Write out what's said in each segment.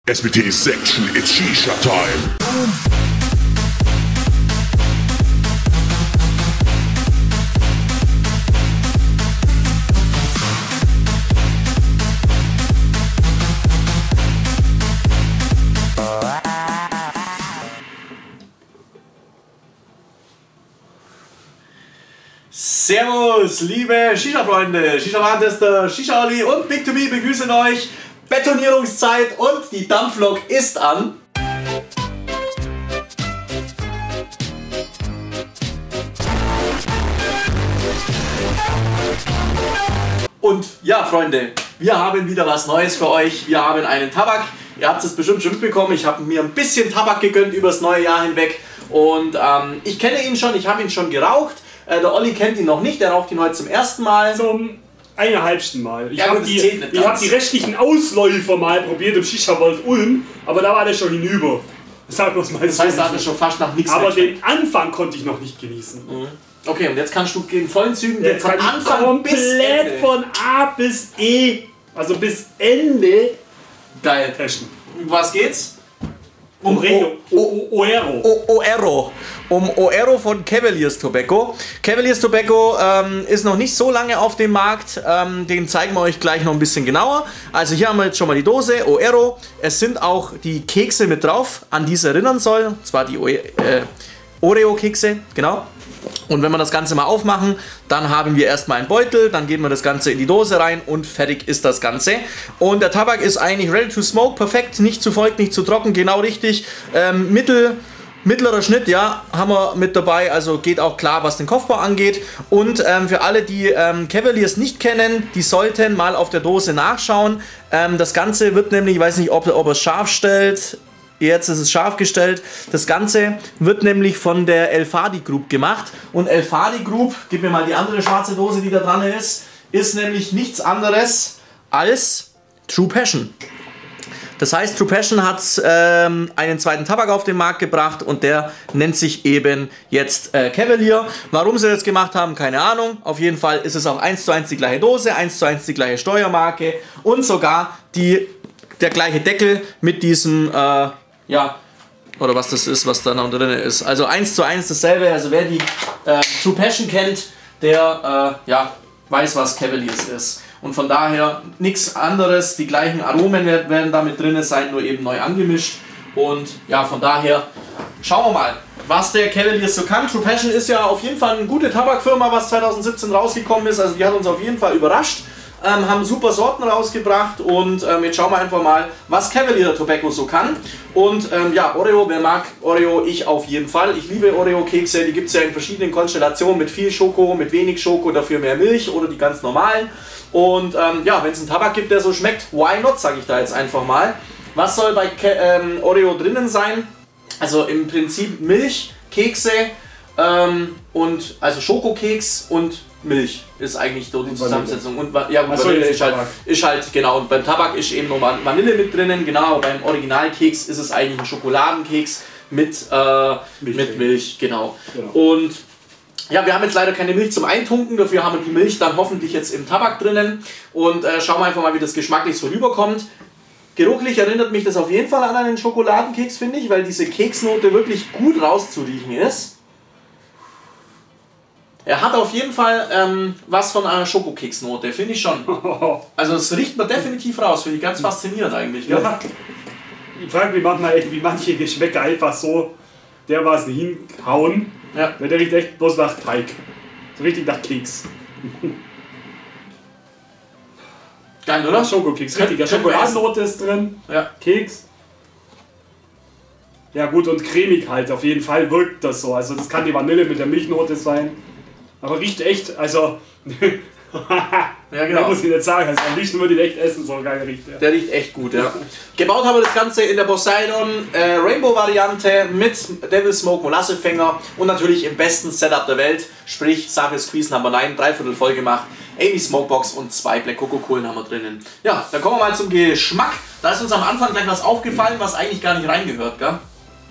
SBT section, it's Shisha time. Servus, liebe Shisha-Freunde, Shisha-Warentester, Shisha-Olli und Big2B begrüßen euch. Betonierungszeit und die Dampflok ist an. Und ja, Freunde, wir haben wieder was Neues für euch. Wir haben einen Tabak. Ihr habt es bestimmt schon mitbekommen. Ich habe mir ein bisschen Tabak gegönnt übers neue Jahr hinweg. Und ich kenne ihn schon, ich habe ihn schon geraucht. Der Olli kennt ihn noch nicht, der raucht ihn heute zum ersten Mal. Zum eineinhalbsten Mal. Ich ja, habe die restlichen Ausläufer mal probiert im Shisha-Wald Ulm, aber da war der schon hinüber. Sagen wir es mal so. Das heißt, da hat er schon fast nach nichts mehr. Aber den Anfang konnte ich noch nicht genießen. Mhm. Okay, und jetzt kannst du in vollen Zügen jetzt von Anfang bis Ende. Von A bis E, also bis Ende. Geil. Testen. Um was geht's? Um Oero. Um Oero von Cavaliers Tobacco. Cavaliers Tobacco ist noch nicht so lange auf dem Markt. Den zeigen wir euch gleich noch ein bisschen genauer. Also hier haben wir jetzt schon mal die Dose Oero. Es sind auch die Kekse mit drauf, an die es erinnern soll. Und zwar die Oreo-Kekse, genau. Und wenn wir das Ganze mal aufmachen, dann haben wir erstmal einen Beutel, dann geben wir das Ganze in die Dose rein und fertig ist das Ganze. Und der Tabak ist eigentlich ready to smoke, perfekt, nicht zu feucht, nicht zu trocken, genau richtig. Mittlerer Schnitt, ja, haben wir mit dabei, also geht auch klar, was den Kopfbau angeht. Und für alle, die Cavaliers nicht kennen, die sollten mal auf der Dose nachschauen. Das Ganze wird nämlich, ich weiß nicht, ob er es scharf stellt. Jetzt ist es scharf gestellt. Das Ganze wird nämlich von der El Fadi Group gemacht. Und El Fadi Group, gib mir mal die andere schwarze Dose, die da dran ist nämlich nichts anderes als True Passion. Das heißt, True Passion hat einen zweiten Tabak auf den Markt gebracht und der nennt sich eben jetzt Cavalier. Warum sie das gemacht haben, keine Ahnung. Auf jeden Fall ist es auch 1:1 die gleiche Dose, 1:1 die gleiche Steuermarke und sogar der gleiche Deckel mit diesem ja, oder was das ist, was da noch drin ist. Also 1:1 dasselbe. Also wer die True Passion kennt, der ja, weiß, was Cavaliers ist. Und von daher nichts anderes. Die gleichen Aromen werden da mit drin sein, nur eben neu angemischt. Und ja, von daher schauen wir mal, was der Cavaliers so kann. True Passion ist ja auf jeden Fall eine gute Tabakfirma, was 2017 rausgekommen ist. Also die hat uns auf jeden Fall überrascht. Haben super Sorten rausgebracht und jetzt schauen wir einfach mal, was Cavalier Tobacco so kann. Und ja, Oreo, wer mag Oreo? Ich auf jeden Fall. Ich liebe Oreo-Kekse, die gibt es ja in verschiedenen Konstellationen, mit viel Schoko, mit wenig Schoko, dafür mehr Milch oder die ganz normalen. Und ja, wenn es einen Tabak gibt, der so schmeckt, why not, sage ich da jetzt einfach mal. Was soll bei Oreo drinnen sein? Also im Prinzip Milch, Kekse und also Schokokeks und Milch ist eigentlich so die Zusammensetzung. Und ja, gut, Vanille ist halt, genau, und beim Tabak ist eben noch Vanille mit drinnen, genau, beim Originalkeks ist es eigentlich ein Schokoladenkeks mit Milch, genau. Und ja, wir haben jetzt leider keine Milch zum Eintunken, dafür haben wir die Milch dann hoffentlich jetzt im Tabak drinnen und schauen wir einfach mal, wie das geschmacklich so rüberkommt. Geruchlich erinnert mich das auf jeden Fall an einen Schokoladenkeks, finde ich, weil diese Keksnote wirklich gut rauszuriechen ist. Er hat auf jeden Fall was von einer Schokokeksnote, finde ich schon. Also das riecht man definitiv raus, finde ich ganz faszinierend eigentlich. Gell? Ja. Ich frage mich manchmal echt, wie manche Geschmäcker einfach so dermaßen hinhauen. Ja. Weil der riecht echt bloß nach Teig. So richtig nach Keks. Geil, oder? Schokokeks, richtiger Schokoladennote ist drin. Ja. Keks. Ja gut, und cremig halt, auf jeden Fall wirkt das so. Also das kann die Vanille mit der Milchnote sein. Aber riecht echt, also... ja genau. Da muss ich nicht sagen, also am liebsten würde ich echt essen, so geil riecht der. Der riecht echt gut, ja. Gebaut haben wir das Ganze in der Poseidon Rainbow Variante mit Devil Smoke Molassefänger und natürlich im besten Setup der Welt, sprich Safir Squeeze Number 9, 3/4 voll gemacht, Amy Smokebox und 2 Black Coco Kohlen haben wir drinnen. Ja, dann kommen wir mal zum Geschmack. Da ist uns am Anfang gleich was aufgefallen, was eigentlich gar nicht reingehört, gell?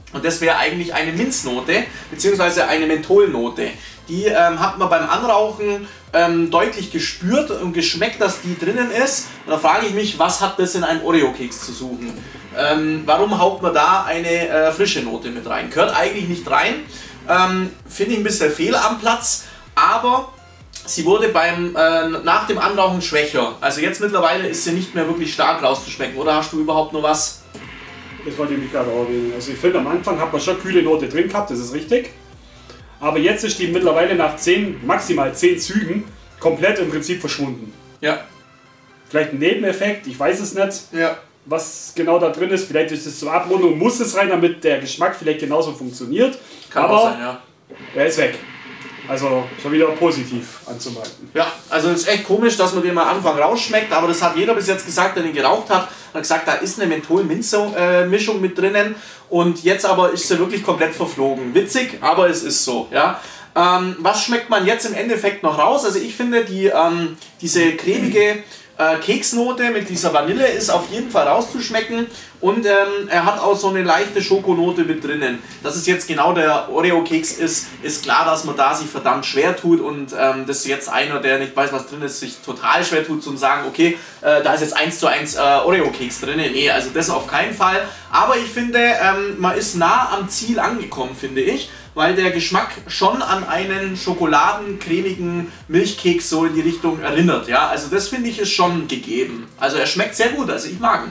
Und das wäre eigentlich eine Minznote, beziehungsweise eine Mentholnote. Die hat man beim Anrauchen deutlich gespürt und geschmeckt, dass die drinnen ist. Und da frage ich mich, was hat das in einem Oreo-Keks zu suchen? Warum haut man da eine frische Note mit rein? Gehört eigentlich nicht rein. Finde ich ein bisschen fehl am Platz, aber sie wurde nach dem Anrauchen schwächer. Also jetzt mittlerweile ist sie nicht mehr wirklich stark rauszuschmecken. Oder hast du überhaupt noch was? Das wollte ich mich gerade erwähnen. Also ich finde, am Anfang hat man schon kühle Note drin gehabt, das ist richtig. Aber jetzt ist die mittlerweile nach maximal 10 Zügen komplett im Prinzip verschwunden. Ja. Vielleicht ein Nebeneffekt, ich weiß es nicht, ja, was genau da drin ist. Vielleicht ist es zur Abrundung, muss es rein, damit der Geschmack vielleicht genauso funktioniert. Kann aber auch sein, ja. Er ist weg. Also schon wieder positiv anzumerken. Ja, also es ist echt komisch, dass man den am Anfang rausschmeckt, aber das hat jeder bis jetzt gesagt, der den geraucht hat. Hat gesagt, da ist eine Menthol-Minz-Mischung mit drinnen und jetzt aber ist sie wirklich komplett verflogen. Witzig, aber es ist so. Ja. Was schmeckt man jetzt im Endeffekt noch raus? Also ich finde, diese cremige Keksnote mit dieser Vanille ist auf jeden Fall rauszuschmecken und er hat auch so eine leichte Schokonote mit drinnen. Dass es jetzt genau der Oreo-Keks ist klar, dass man da sich verdammt schwer tut und dass jetzt einer, der nicht weiß, was drin ist, sich total schwer tut zum sagen, okay, da ist jetzt 1:1 Oreo-Keks drin. Nee, also das auf keinen Fall. Aber ich finde, man ist nah am Ziel angekommen, finde ich. Weil der Geschmack schon an einen schokoladencremigen Milchkeks so in die Richtung erinnert. Ja? Also das finde ich ist schon gegeben. Also er schmeckt sehr gut, also ich mag ihn.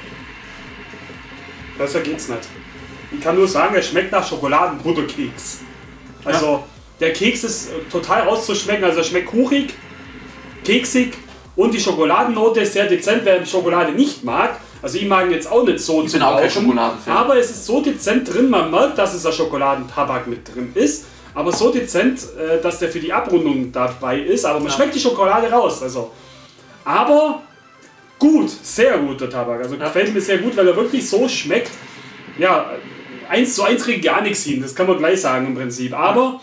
Besser geht's nicht. Ich kann nur sagen, er schmeckt nach Schokoladenbutterkeks. Also ja, der Keks ist total rauszuschmecken, also er schmeckt kuchig, keksig und die Schokoladennote ist sehr dezent, wer Schokolade nicht mag. Also ich mag ihn jetzt auch nicht so ich bin auch kein Schokoladenfan. Aber es ist so dezent drin, man merkt, dass es ein Schokoladentabak mit drin ist, aber so dezent, dass der für die Abrundung dabei ist, aber man schmeckt die Schokolade raus. Also. Aber gut, sehr guter Tabak, also gefällt mir sehr gut, weil er wirklich so schmeckt. Ja, 1:1 kriegt gar nichts hin, das kann man gleich sagen im Prinzip, aber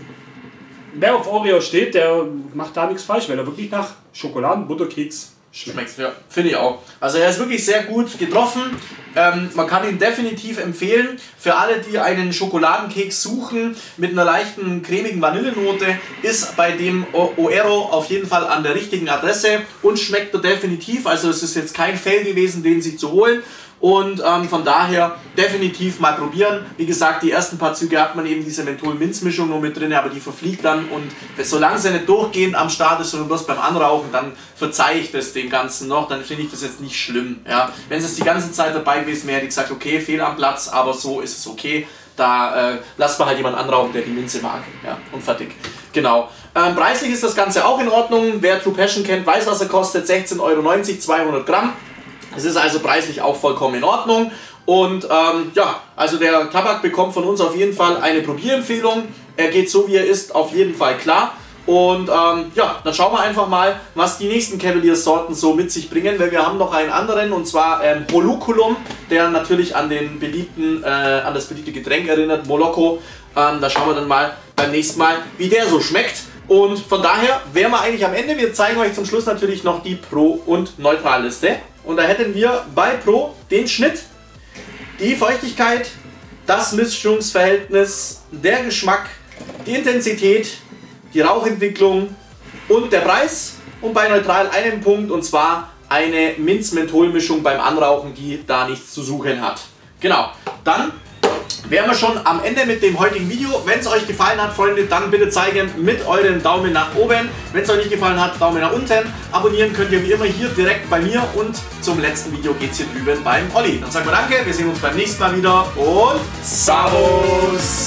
wer auf Oreo steht, der macht da nichts falsch, weil er wirklich nach Schokoladenbutterkeks schmeckt. Ja, finde ich auch. Also er ist wirklich sehr gut getroffen. Man kann ihn definitiv empfehlen. Für alle, die einen Schokoladenkeks suchen mit einer leichten cremigen Vanillenote, ist bei dem Oreo auf jeden Fall an der richtigen Adresse und schmeckt er definitiv. Also es ist jetzt kein Fail gewesen, den sich zu holen. Und von daher definitiv mal probieren. Wie gesagt, die ersten paar Züge hat man eben diese Menthol-Minz-Mischung nur mit drin, aber die verfliegt dann. Und solange sie nicht durchgehend am Start ist, sondern bloß beim Anrauchen, dann verzeihe ich das dem Ganzen noch. Dann finde ich das jetzt nicht schlimm. Ja? Wenn es die ganze Zeit dabei gewesen wäre, hätte ich gesagt, okay, fehl am Platz, aber so ist es okay. Da lasst man halt jemanden anrauchen, der die Minze mag. Ja? Und fertig. Genau. Preislich ist das Ganze auch in Ordnung. Wer True Passion kennt, weiß, was er kostet. 16,90 €, 200 Gramm. Es ist also preislich auch vollkommen in Ordnung und ja, also der Tabak bekommt von uns auf jeden Fall eine Probierempfehlung. Er geht so wie er ist auf jeden Fall klar und ja, dann schauen wir einfach mal, was die nächsten Cavalier Sorten so mit sich bringen, weil wir haben noch einen anderen und zwar Holuculum, der natürlich an das beliebte Getränk erinnert, Moloko. Da schauen wir dann mal beim nächsten Mal, wie der so schmeckt. Und von daher wären wir eigentlich am Ende. Wir zeigen euch zum Schluss natürlich noch die Pro- und Neutralliste. Und da hätten wir bei Pro den Schnitt, die Feuchtigkeit, das Mischungsverhältnis, der Geschmack, die Intensität, die Rauchentwicklung und der Preis. Und bei Neutral einen Punkt und zwar eine Minz-Menthol-Mischung beim Anrauchen, die da nichts zu suchen hat. Genau, dann wären wir schon am Ende mit dem heutigen Video. Wenn es euch gefallen hat, Freunde, dann bitte zeigen mit eurem Daumen nach oben. Wenn es euch nicht gefallen hat, Daumen nach unten. Abonnieren könnt ihr wie immer hier direkt bei mir und zum letzten Video geht es hier drüben beim Olli. Dann sagen wir danke, wir sehen uns beim nächsten Mal wieder und Servus!